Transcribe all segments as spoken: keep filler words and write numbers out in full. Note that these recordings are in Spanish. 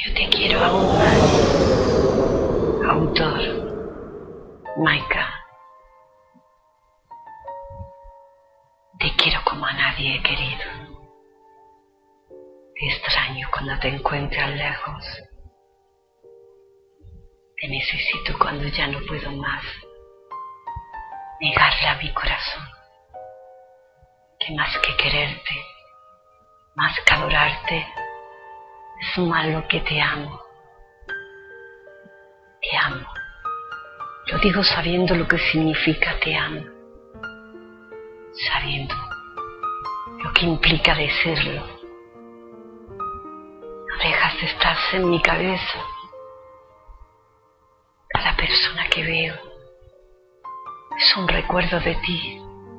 Yo te quiero aún más. Autor, Maika. Te quiero como a nadie he querido. Te extraño cuando te encuentras lejos. Te necesito cuando ya no puedo más negarle a mi corazón que más que quererte, más que adorarte, es malo que te amo. Te amo. Lo digo sabiendo lo que significa te amo. Sabiendo lo que implica decirlo. No dejas de estar en mi cabeza. Cada persona que veo es un recuerdo de ti.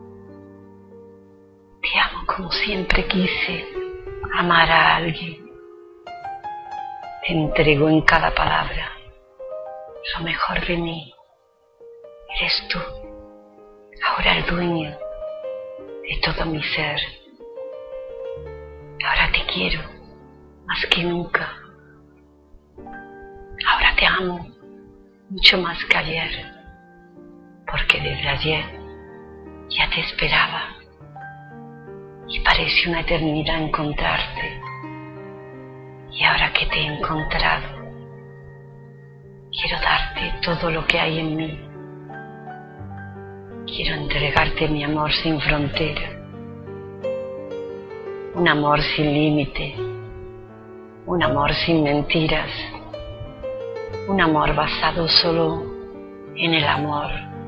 Te amo como siempre quise amar a alguien. Te entrego en cada palabra lo mejor de mí. Eres tú, ahora el dueño de todo mi ser. Ahora te quiero más que nunca. Ahora te amo mucho más que ayer, porque desde ayer ya te esperaba y parece una eternidad encontrarte. Y ahora que te he encontrado, quiero darte todo lo que hay en mí. Quiero entregarte mi amor sin frontera, un amor sin límite, un amor sin mentiras, un amor basado solo en el amor,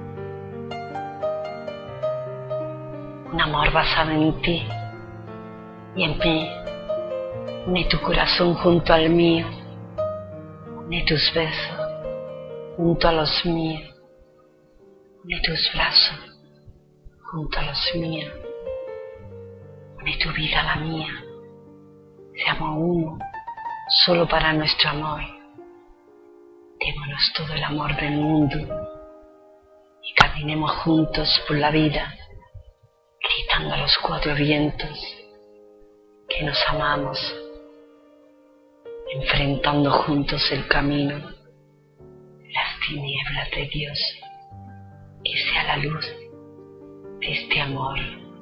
un amor basado en ti y en mí. Une tu corazón junto al mío, une tus besos junto a los míos, une tus brazos junto a los míos, une tu vida a la mía. Seamos uno, solo para nuestro amor. Démonos todo el amor del mundo y caminemos juntos por la vida, gritando a los cuatro vientos que nos amamos, enfrentando juntos el camino, las tinieblas de Dios, que sea la luz de este amor,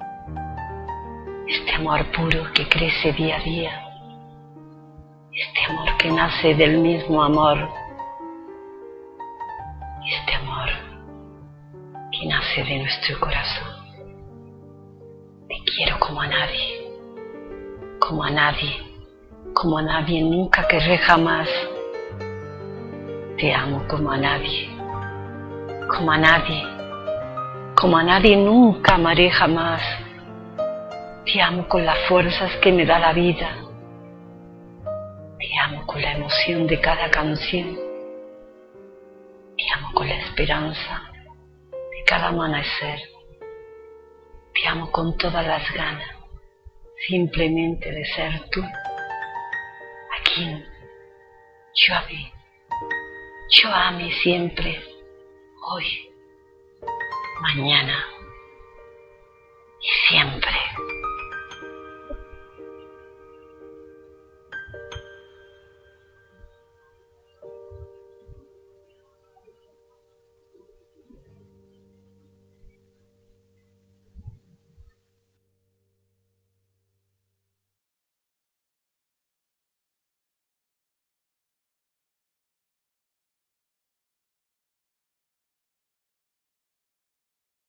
este amor puro que crece día a día, este amor que nace del mismo amor, este amor que nace de nuestro corazón. Te quiero como a nadie, como a nadie. Como a nadie nunca querré jamás. Te amo como a nadie, como a nadie, como a nadie nunca amaré jamás. Te amo con las fuerzas que me da la vida. Te amo con la emoción de cada canción. Te amo con la esperanza de cada amanecer. Te amo con todas las ganas, simplemente de ser tú. Yo amé, yo amé siempre, hoy, mañana.